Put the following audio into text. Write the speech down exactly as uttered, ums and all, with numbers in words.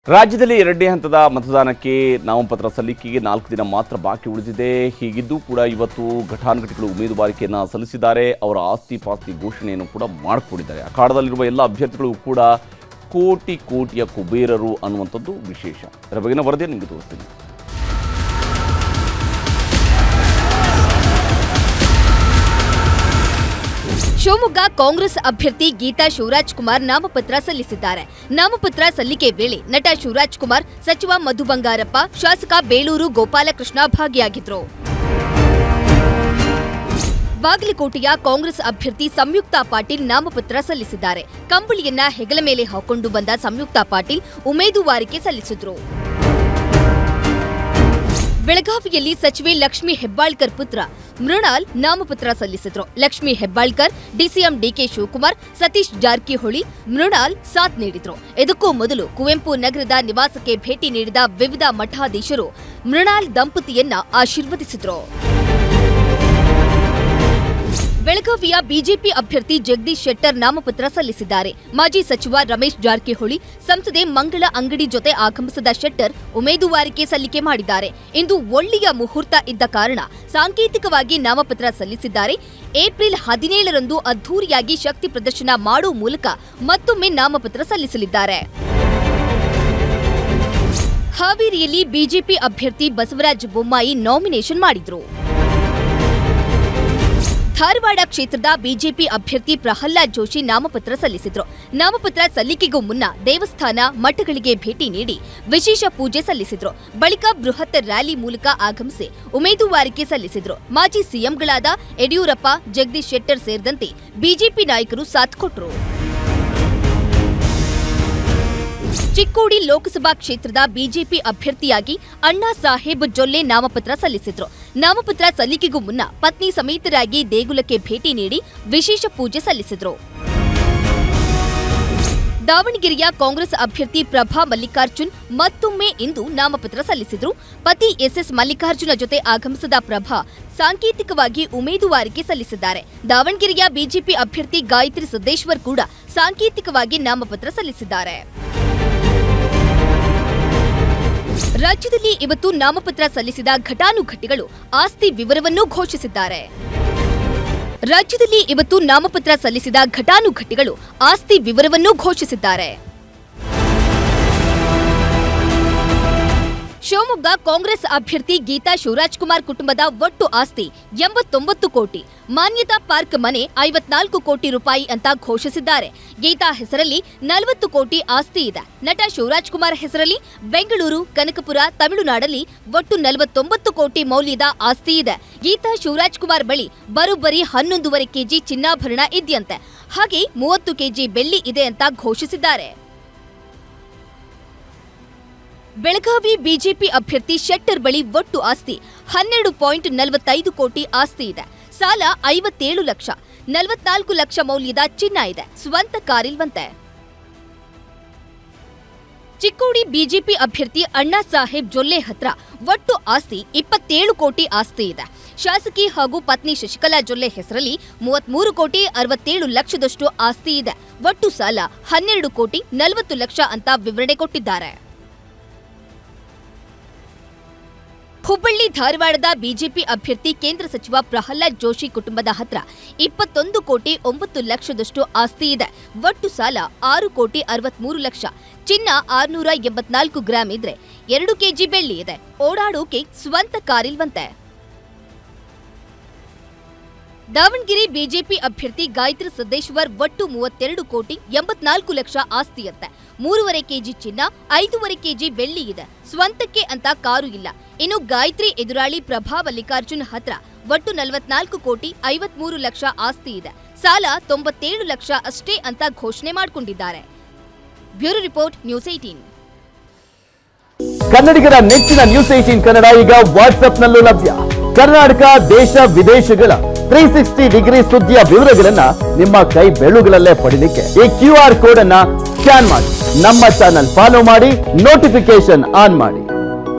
ರಾಜ್ಯದಲ್ಲಿ ಎರಡನೇ ಹಂತದ ಮತದಾನಕ್ಕೆ ನಾಮಪತ್ರ ಸಲ್ಲಿಕೆಗೆ ನಾಲ್ಕು ದಿನ ಮಾತ್ರ ಬಾಕಿ ಉಳಿದಿದೆ. ಹೀಗಿದ್ದು ಕೂಡ ಇವತ್ತು ಘಟಾನುಘಟಿಗಳು ಉಮೇದುವಾರಿಕೆಯನ್ನು ಸಲ್ಲಿಸಿದ್ದಾರೆ. ಅವರ ಆಸ್ತಿ ಪಾಸ್ತಿ ಘೋಷಣೆಯನ್ನು ಕೂಡ ಮಾಡಿಕೊಂಡಿದ್ದಾರೆ. ಅಖಾಡದಲ್ಲಿರುವ ಎಲ್ಲ ಅಭ್ಯರ್ಥಿಗಳು ಕೂಡ ಕೋಟಿ ಕೋಟಿಯ ಕುಬೇರರು ಅನ್ನುವಂಥದ್ದು ವಿಶೇಷ. ಅದರ ಬಗ್ಗೆನ ವರದಿಯನ್ನು ನಿಮಗೆ ತೋರಿಸ್ತೀನಿ. ಶಿವಮೊಗ್ಗ ಕಾಂಗ್ರೆಸ್ ಅಭ್ಯರ್ಥಿ ಗೀತಾ ಶಿವರಾಜ್ ಕುಮಾರ್ ನಾಮಪತ್ರ ಸಲ್ಲಿಸಿದ್ದಾರೆ. ನಾಮಪತ್ರ ಸಲ್ಲಿಕೆ ವೇಳೆ ನಟ ಶಿವರಾಜ್ ಕುಮಾರ್, ಸಚಿವ ಮಧು ಬಂಗಾರಪ್ಪ, ಶಾಸಕ ಬೇಳೂರು ಗೋಪಾಲಕೃಷ್ಣ ಭಾಗಿಯಾಗಿದ್ದರು. ಬಾಗಲಕೋಟೆಯ ಕಾಂಗ್ರೆಸ್ ಅಭ್ಯರ್ಥಿ ಸಂಯುಕ್ತಾ ಪಾಟೀಲ್ ನಾಮಪತ್ರ ಸಲ್ಲಿಸಿದ್ದಾರೆ. ಕಂಬಳಿಯನ್ನ ಹೆಗಲ ಮೇಲೆ ಹಾಕೊಂಡು ಬಂದ ಸಂಯುಕ್ತಾ ಪಾಟೀಲ್ ಉಮೇದುವಾರಿಕೆ ಸಲ್ಲಿಸಿದ್ರು. ಬೆಳಗಾವಿಯಲ್ಲಿ ಸಚಿವೆ ಲಕ್ಷ್ಮೀ ಹೆಬ್ಬಾಳ್ಕರ್ ಪುತ್ರ ಮೃಣಾಲ್ ನಾಮಪತ್ರ ಸಲ್ಲಿಸಿದ್ರು. ಲಕ್ಷ್ಮೀ ಹೆಬ್ಬಾಳ್ಕರ್ ಡಿಸಿಎಂ ಡಿಕೆ ಶಿವಕುಮಾರ್, ಸತೀಶ್ ಜಾರಕಿಹೊಳಿ, ಮೃಣಾಲ್ ಸಾಥ್ ನೀಡಿದ್ರು. ಇದಕ್ಕೂ ಮೊದಲು ಕುವೆಂಪು ನಗರದ ನಿವಾಸಕ್ಕೆ ಭೇಟಿ ನೀಡಿದ ವಿವಿಧ ಮಠಾಧೀಶರು ಮೃಣಾಲ್ ದಂಪತಿಯನ್ನ ಆಶೀರ್ವದಿಸಿದ್ರು. ಬೆಳಗಾವಿಯ ಬಿಜೆಪಿ ಅಭ್ಯರ್ಥಿ ಜಗದೀಶ್ ಶೆಟ್ಟರ್ ನಾಮಪತ್ರ ಸಲ್ಲಿಸಿದ್ದಾರೆ. ಮಾಜಿ ಸಚಿವ ರಮೇಶ್ ಜಾರಕಿಹೊಳಿ, ಸಂಸದೆ ಮಂಗಳ ಅಂಗಡಿ ಜೊತೆ ಆಗಮಿಸಿದ ಶೆಟ್ಟರ್ ಉಮೇದುವಾರಿಕೆ ಸಲ್ಲಿಕೆ ಮಾಡಿದ್ದಾರೆ. ಇಂದು ಒಳ್ಳೆಯ ಮುಹೂರ್ತ ಇದ್ದ ಕಾರಣ ಸಾಂಕೇತಿಕವಾಗಿ ನಾಮಪತ್ರ ಸಲ್ಲಿಸಿದ್ದಾರೆ. ಏಪ್ರಿಲ್ ಹದಿನೇಳರಂದು ಅದ್ಧೂರಿಯಾಗಿ ಶಕ್ತಿ ಪ್ರದರ್ಶನ ಮಾಡುವ ಮೂಲಕ ಮತ್ತೊಮ್ಮೆ ನಾಮಪತ್ರ ಸಲ್ಲಿಸಲಿದ್ದಾರೆ. ಹಾವೇರಿಯಲ್ಲಿ ಬಿಜೆಪಿ ಅಭ್ಯರ್ಥಿ ಬಸವರಾಜ ಬೊಮ್ಮಾಯಿ ನಾಮಿನೇಷನ್ ಮಾಡಿದ್ರು. ಧಾರವಾಡ ಕ್ಷೇತ್ರದ ಬಿಜೆಪಿ ಅಭ್ಯರ್ಥಿ ಪ್ರಹ್ಲಾದ್ ಜೋಶಿ ನಾಮಪತ್ರ ಸಲ್ಲಿಸಿದ್ರು. ನಾಮಪತ್ರ ಸಲ್ಲಿಕೆಗೂ ಮುನ್ನ ದೇವಸ್ಥಾನ, ಮಠಗಳಿಗೆ ಭೇಟಿ ನೀಡಿ ವಿಶೇಷ ಪೂಜೆ ಸಲ್ಲಿಸಿದ್ರು. ಬಳಿಕ ಬೃಹತ್ ರ್ಯಾಲಿ ಮೂಲಕ ಆಗಮಿಸಿ ಉಮೇದುವಾರಿಕೆ ಸಲ್ಲಿಸಿದ್ರು. ಮಾಜಿ ಸಿಎಂಗಳಾದ ಯಡಿಯೂರಪ್ಪ, ಜಗದೀಶ್ ಶೆಟ್ಟರ್ ಸೇರಿದಂತೆ ಬಿಜೆಪಿ ನಾಯಕರು ಸಾಥ್ ಕೊಟ್ಟರು. ಚಿಕ್ಕೋಡಿ ಲೋಕಸಭಾ ಕ್ಷೇತ್ರದ ಬಿಜೆಪಿ ಅಭ್ಯರ್ಥಿಯಾಗಿ ಅಣ್ಣಾ ಸಾಹೇಬ್ ಜೊಲ್ಲೆ ನಾಮಪತ್ರ ಸಲ್ಲಿಸಿದ್ರು. ನಾಮಪತ್ರ ಸಲ್ಲಿಕೆಗೂ ಮುನ್ನ ಪತ್ನಿ ಸಮೇತರಾಗಿ ದೇಗುಲಕ್ಕೆ ಭೇಟಿ ನೀಡಿ ವಿಶೇಷ ಪೂಜೆ ಸಲ್ಲಿಸಿದ್ರು. ದಾವಣಗೆರೆಯ ಕಾಂಗ್ರೆಸ್ ಅಭ್ಯರ್ಥಿ ಪ್ರಭಾ ಮಲ್ಲಿಕಾರ್ಜುನ್ ಮತ್ತೊಮ್ಮೆ ಇಂದು ನಾಮಪತ್ರ ಸಲ್ಲಿಸಿದ್ರು. ಪತಿ ಎಸ್ಎಸ್ ಮಲ್ಲಿಕಾರ್ಜುನ ಜೊತೆ ಆಗಮಿಸಿದ ಪ್ರಭಾ ಸಾಂಕೇತಿಕವಾಗಿ ಉಮೇದುವಾರಿಕೆ ಸಲ್ಲಿಸಿದ್ದಾರೆ. ದಾವಣಗೆರೆಯ ಬಿಜೆಪಿ ಅಭ್ಯರ್ಥಿ ಗಾಯತ್ರಿ ಸಿದ್ದೇಶ್ವರ್ ಕೂಡ ಸಾಂಕೇತಿಕವಾಗಿ ನಾಮಪತ್ರ ಸಲ್ಲಿಸಿದ್ದಾರೆ. ರಾಜ್ಯದಲ್ಲಿ ಇವತ್ತು ನಾಮಪತ್ರ ಸಲ್ಲಿಸಿದ ಘಟಾನುಘಟಿಗಳು ಆಸ್ತಿ ವಿವರವನ್ನು ಘೋಷಿಸಿದ್ದಾರೆ. ರಾಜ್ಯದಲ್ಲಿ ಇವತ್ತು ನಾಮಪತ್ರ ಸಲ್ಲಿಸಿದ ಘಟಾನುಘಟಿಗಳು ಆಸ್ತಿ ವಿವರವನ್ನು ಘೋಷಿಸಿದ್ದಾರೆ. ಶಿವಮೊಗ್ಗ ಕಾಂಗ್ರೆಸ್ ಅಭ್ಯರ್ಥಿ ಗೀತಾ ಶಿವರಾಜ್ ಕುಮಾರ್ ಕುಟುಂಬದ ಒಟ್ಟು ಆಸ್ತಿ ಎಂಬತ್ತೊಂಬತ್ತು ಕೋಟಿ, ಮಾನ್ಯತಾ ಪಾರ್ಕ್ ಮನೆ ಐವತ್ನಾಲ್ಕು ಕೋಟಿ ರೂಪಾಯಿ ಅಂತ ಘೋಷಿಸಿದ್ದಾರೆ. ಗೀತಾ ಹೆಸರಲ್ಲಿ ನಲವತ್ತು ಕೋಟಿ ಆಸ್ತಿ ಇದೆ. ನಟ ಶಿವರಾಜ್ ಕುಮಾರ್ ಹೆಸರಲ್ಲಿ ಬೆಂಗಳೂರು, ಕನಕಪುರ, ತಮಿಳುನಾಡಲ್ಲಿ ಒಟ್ಟು ನಲವತ್ತೊಂಬತ್ತು ಕೋಟಿ ಮೌಲ್ಯದ ಆಸ್ತಿ ಇದೆ. ಗೀತಾ ಶಿವರಾಜ್ ಕುಮಾರ್ ಬಳಿ ಬರೋಬ್ಬರಿ ಹನ್ನೊಂದೂವರೆ ಕೆಜಿ ಚಿನ್ನಾಭರಣ ಇದೆಯಂತೆ. ಹಾಗೆ ಮೂವತ್ತು ಕೆಜಿ ಬೆಳ್ಳಿ ಇದೆ ಅಂತ ಘೋಷಿಸಿದ್ದಾರೆ. ಬೆಳಗಾವಿ ಬಿಜೆಪಿ ಅಭ್ಯರ್ಥಿ ಶೆಟ್ಟರ್ ಬಳಿ ಒಟ್ಟು ಆಸ್ತಿ ಹನ್ನೆರಡು ಪಾಯಿಂಟ್ ನಲವತ್ತೈದು ಕೋಟಿ ಆಸ್ತಿ ಇದೆ. ಸಾಲ ಐವತ್ತೇಳು ಲಕ್ಷ, ನಲವತ್ನಾಲ್ಕು ಲಕ್ಷ ಮೌಲ್ಯದ ಚಿನ್ನ ಇದೆ. ಸ್ವಂತ ಕಾರಿಲ್ವಂತೆ. ಚಿಕ್ಕೋಡಿ ಬಿಜೆಪಿ ಅಭ್ಯರ್ಥಿ ಅಣ್ಣಾ ಸಾಹೇಬ್ ಜೊಲ್ಲೆ ಹತ್ರ ಒಟ್ಟು ಆಸ್ತಿ ಇಪ್ಪತ್ತೇಳು ಕೋಟಿ ಆಸ್ತಿ ಇದೆ. ಶಾಸಕಿ ಹಾಗೂ ಪತ್ನಿ ಶಶಿಕಲಾ ಜೊಲ್ಲೆ ಹೆಸರಲ್ಲಿ ಮೂವತ್ಮೂರು ಕೋಟಿ ಅರವತ್ತೇಳು ಲಕ್ಷದಷ್ಟು ಆಸ್ತಿ ಇದೆ. ಒಟ್ಟು ಸಾಲ ಹನ್ನೆರಡು ಕೋಟಿ ನಲವತ್ತು ಲಕ್ಷ ಅಂತ ವಿವರಣೆ ಕೊಟ್ಟಿದ್ದಾರೆ. ಹುಬ್ಬಳ್ಳಿ ಧಾರವಾಡದ ಬಿಜೆಪಿ ಅಭ್ಯರ್ಥಿ ಕೇಂದ್ರ ಸಚಿವ ಪ್ರಹ್ಲಾದ್ ಜೋಶಿ ಕುಟುಂಬದ ಹತ್ರ ಇಪ್ಪತ್ತೊಂದು ಕೋಟಿ ಒಂಬತ್ತು ಲಕ್ಷದಷ್ಟು ಆಸ್ತಿ ಇದೆ. ಒಟ್ಟು ಸಾಲ ಆರು ಕೋಟಿ ಅರವತ್ಮೂರು ಲಕ್ಷ, ಚಿನ್ನ ಆರುನೂರ ಎಂಬತ್ನಾಲ್ಕು ಗ್ರಾಂ ಇದ್ರೆ ಎರಡು ಕೆಜಿ ಬೆಳ್ಳಿ ಇದೆ. ಓಡಾಡೋಕೆ ಸ್ವಂತ ಕಾರಿಲ್ವಂತೆ. ದಾವಣಗೆರೆ ಬಿಜೆಪಿ ಅಭ್ಯರ್ಥಿ ಗಾಯತ್ರಿ ಸಿದ್ದೇಶ್ವರ್ ಒಟ್ಟು ಮೂವತ್ತೆರಡು ಕೋಟಿ ಎಂಬತ್ನಾಲ್ಕು ಲಕ್ಷ ಆಸ್ತಿಯಂತೆ. ಮೂರುವರೆ ಕೆಜಿ ಚಿನ್ನ, ಐದೂವರೆ ಕೆಜಿ ಬೆಳ್ಳಿ ಇದೆ. ಸ್ವಂತಕ್ಕೆ ಅಂತ ಕಾರು ಇಲ್ಲ. ಇನ್ನು ಗಾಯತ್ರಿ ಎದುರಾಳಿ ಪ್ರಭಾ ಮಲ್ಲಿಕಾರ್ಜುನ್ ಹತ್ರ ಒಟ್ಟು ನಲವತ್ನಾಲ್ಕು ಕೋಟಿ ಐವತ್ಮೂರು ಲಕ್ಷ ಆಸ್ತಿ ಇದೆ. ಸಾಲ ತೊಂಬತ್ತೇಳು ಲಕ್ಷ ಅಷ್ಟೇ ಅಂತ ಘೋಷಣೆ ಮಾಡಿಕೊಂಡಿದ್ದಾರೆ. Bureau report, news eighteen. ಕನ್ನಡಿಗರ ನೆಚ್ಚಿನ ನ್ಯೂಸ್ ಏಟೀನ್ ಕನ್ನಡ ಈಗ ವಾಟ್ಸ್ಆಪ್ನಲ್ಲೂ ಲಭ್ಯ. ಕರ್ನಾಟಕ, ದೇಶ ವಿದೇಶಗಳ ತ್ರೀ ಸಿಕ್ಸ್ಟಿ ಡಿಗ್ರಿ ಸುದ್ದಿಯ ವಿವರಗಳನ್ನ ನಿಮ್ಮ ಕೈ ಬೆಳುಗಳಲ್ಲೇ ಪಡಿಲಿಕ್ಕೆ ಈ ಕ್ಯೂ ಆರ್ ಕೋಡ್ ಅನ್ನ ಸ್ಕ್ಯಾನ್ ಮಾಡಿ ನಮ್ಮ ಚಾನಲ್ ಫಾಲೋ ಮಾಡಿ, ನೋಟಿಫಿಕೇಶನ್ ಆನ್ ಮಾಡಿ.